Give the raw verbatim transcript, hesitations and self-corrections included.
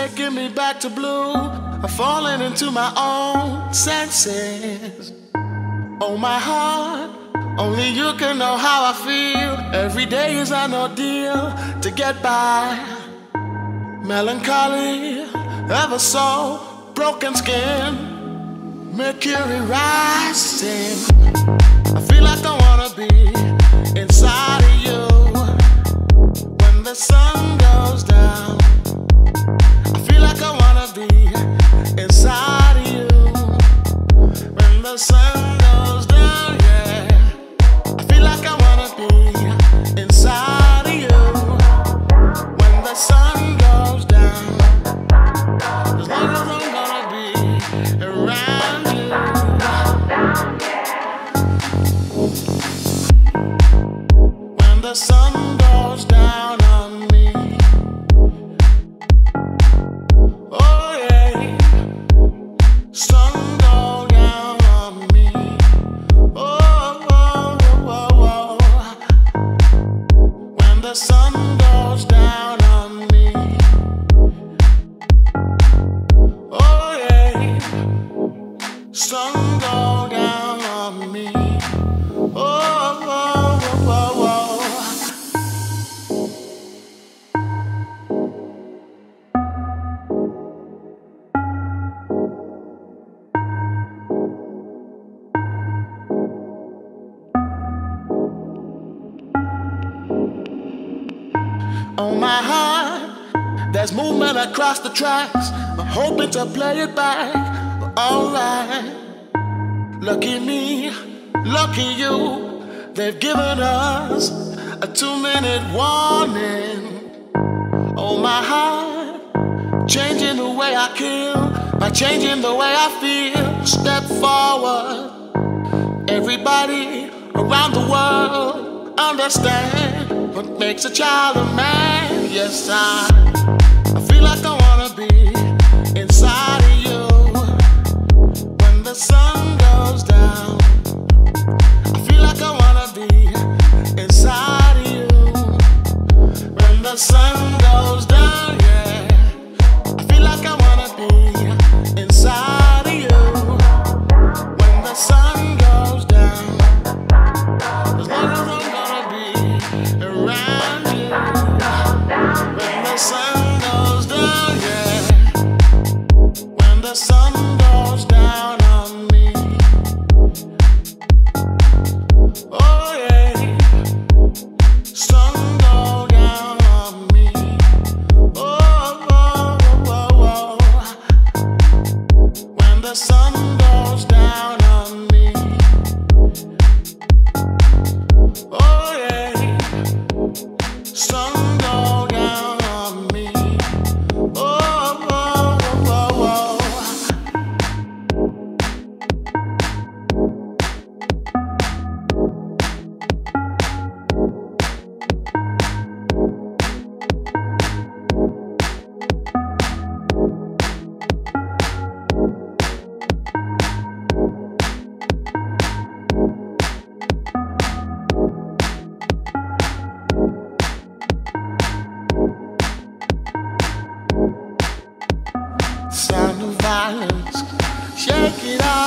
taking me back to blue. I'm falling into my own senses. Oh, my heart, only you can know how I feel. Every day is an ordeal to get by. Melancholy, ever so broken skin, mercury rising. I feel like I wanna be inside of you when the sun goes down. I feel like I wanna be inside of you when the sun goes down, yeah. I feel like I wanna be inside of you when the sun goes down. As long as I'm gonna be around you. When the sun goes down on me. Oh yeah. Sun go down on me. Oh, oh, oh, oh. When the sun goes down on me. Oh yeah. Sun go down on me. Oh, oh, oh, oh, oh. On my heart, there's movement across the tracks. I'm hoping to play it back, but alright. Lucky me, lucky you. They've given us a two-minute warning. Oh, my heart, changing the way I kill by changing the way I feel. Step forward. Everybody around the world understand what makes a child a man. Yes, I, I feel like I wanna be inside of you when the sun goes down. I feel like I wanna be inside of you when the sun goes down, yeah. I feel like I wanna be inside of you when the sun goes down. As long as I'm gonna be around you when the sun goes down, yeah. When the sun goes down on me. Oh yeah. Sun go down on me. Oh, oh, oh, oh, oh. When the sun goes down on me. Oh yeah. Sun go down on me. Oh, oh, oh, oh, oh. Sound of violence, shake it off.